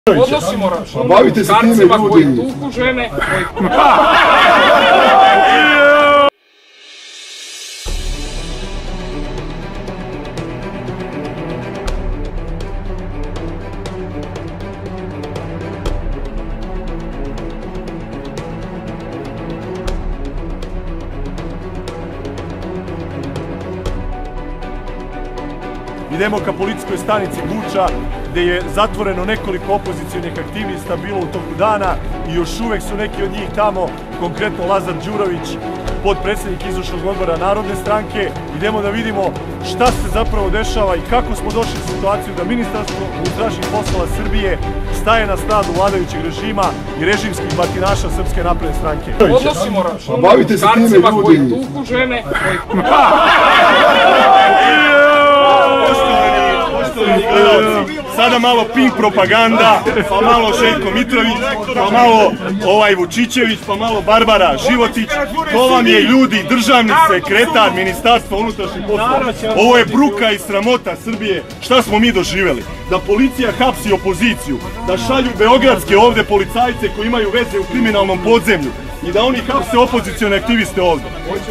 Odnosimo bavite se time ljudi koji tuku žene, koji... Idemo ka policijskoj stanici Guča, gde je zatvoreno nekoliko opozicionih aktivista bilo u toku dana i još uvek su neki od njih tamo, konkretno Lazar Đurović, potpredsednik izvršnog odbora Narodne stranke. Idemo da vidimo šta se zapravo dešava i kako smo došli u situaciju da Ministarstvo unutrašnjih poslova Srbije staje na stranu vladajućeg režima i režimskih batinaša Srpske napredne stranke. Odnosimo bavite se time ljudi koji tuku žene, koji... Sada malo Pink propaganda, pa malo Željko Mitrović, pa malo Vučićević, pa malo Barbara Životić. To vam je, ljudi, državni sekretar Ministarstva unutrašnjih poslova. Ovo je bruka i sramota Srbije. Šta smo mi doživjeli? Da policija hapsi opoziciju, da šalju beogradske ovde policajce koji imaju veze u kriminalnom podzemlju i da oni hapse opozicione aktiviste ovde.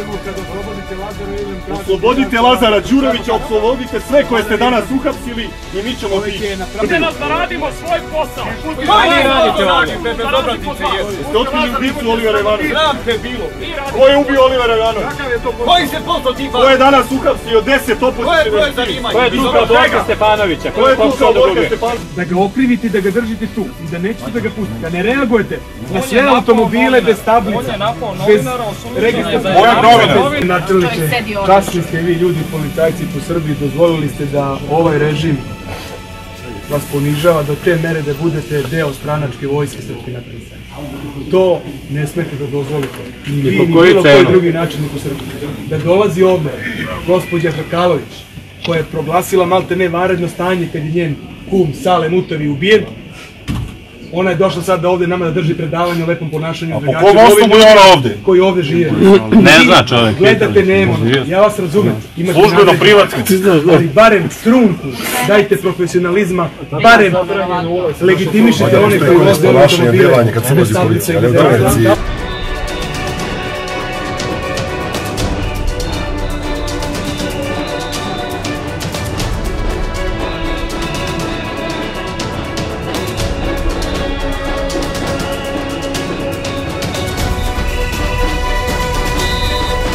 Oslobodite Lazara Đurovića, oslobodite sve koje ste danas uhapsili i mi ćemo tići. Pustite nas da radimo svoj posao. Kaj radite ovdje? Ste otkrili ubicu Olivera Ivanovića? Sram te bilo. Ko je ubio Olivera Ivanovića? Koji se posao ti Ko je danas uhapsio 10 opozicionih aktivista? Ko je tukao Borka Stefanovića? Ko je tukao Borka Stefanovića? Da ga okrivite, da ga držite tu i da nećete da ga pustite, da ne reagujete na sve automobile bez tablica, bez registra. Načelniče, časni ste vi ljudi, policajci po Srbiji, dozvolili ste da ovaj režim vas ponižava do te mere da budete deo stranačke vojske Srpske napredne stranke. To ne smete da dozvolite. Ni vi, ni bilo koji drugi načelnik u Srbiji. Da dolazi ovde gospođa Hrkalović, koja je proglasila malte ne vanredno stanje kad je njen kum Sale Mutovi ubijen. Ona je došla sad da ovde nama da drži predavanje o lepom ponašanju. A po kom osnovu je ona ovde? Koji ovde žive. Ne zna čovjek. Gledate Nemo, ja vas razumem. Službeno privatno. Ali barem strunku, dajte profesionalizma, barem legitimišite one koji ovde automobile bez tablice.